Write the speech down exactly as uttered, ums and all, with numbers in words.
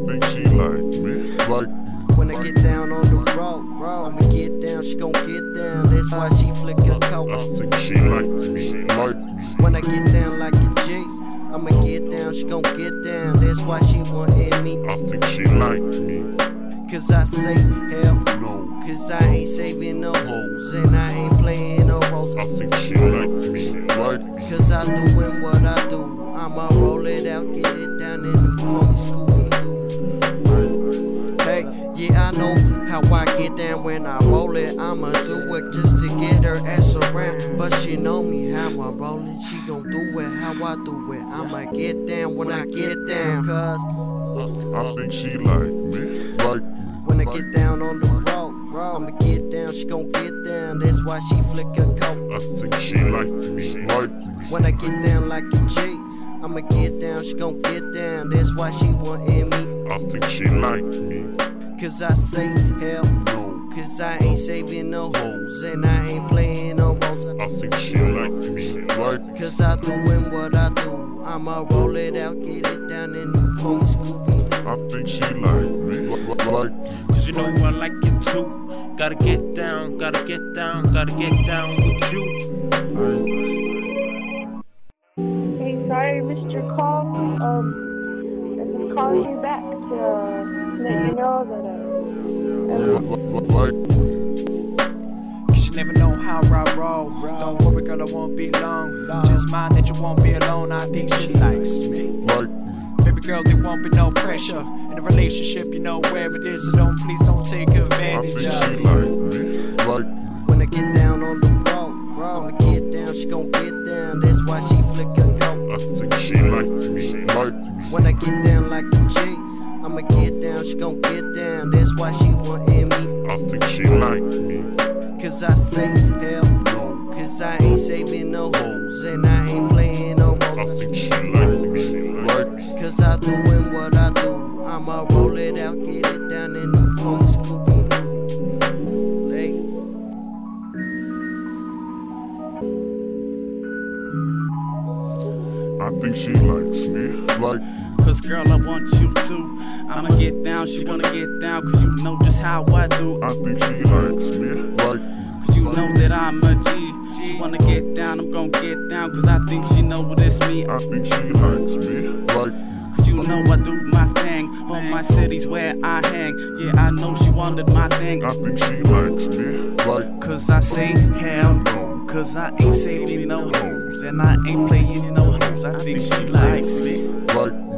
think she like me, like me. When I get down on the road, I'ma get down, she gon' get down. That's why she flick her coat. I think she like me, like me. When I get down like a G, I'ma get down, she gon' get down. That's why she wantin' me. I think she like me. Cause I say hell No. Cause I ain't saving no hoes and I ain't playing no roles. I think she like me, like me. Cause I doing what I do. I'ma roll it out, get it down, and you call me Scooby-Doo. Hey, yeah, I know how I get down when I roll it. I'ma do it just to get her ass around. But she know me how I roll it. She gon' do it how I do it. I'ma get down when I get down. Cause I think she like me, like me. when I get down on the road, I'ma get down, she gon' get down. That's why she flick her coat. I think she like me, like me. When I get down like a G, I'ma get down, she gon' get down. That's why she wantin' me. I think she like me. Cause I say hell No. Cause I ain't saving no hoes and I ain't playing no roles. I think she like me, like me. Cause I doing what I do. I'ma roll it out, get it down, and you call me Scooby. I think she like me, like, like me. Cause you know I like it too. Gotta get down, gotta get down, gotta get down with you. Hey, sorry I missed your call. Um, I'm just calling you back to uh, let you know that uh, Like me. Cause you never know how I roll. Don't worry, girl, I won't be long. Just mind that you won't be alone. I think she likes me. Like me. Baby girl, there won't be no pressure in a relationship. You know where it is, so don't please don't take I advantage think of she it. like me, like me. When I get down on the road, I'ma get down, she gon' get down. That's why she flick her coat. I think she like me, like me. When I get down like a G, I'ma get down, she gon' get down. That's why she wantin' me. I think she like me. Cause I say hell No. Cause I ain't saving no hoes and I ain't playing no I roles. think she like me, like me. Cause I doing what I do. I'ma roll it out, get it down, and you call me Scooby-Doo. Hey. I think she likes me, like me. Cause girl, I want you to. I'ma get down, she wanna get down. Cause you know just how I do. I think she likes me, like me. Cause you know that I'm a G. She wanna get down, I'm gon' get down. Cause I think she know what it's me. I think she likes me, like me. Cause you know I do my thing. Home my city's where I hang. Yeah, I know she wanted my thing. I think she likes me, like me. Cause I say hell no. Cause I ain't saving no hoes and I ain't playing no hoes. I think she likes me. Like me.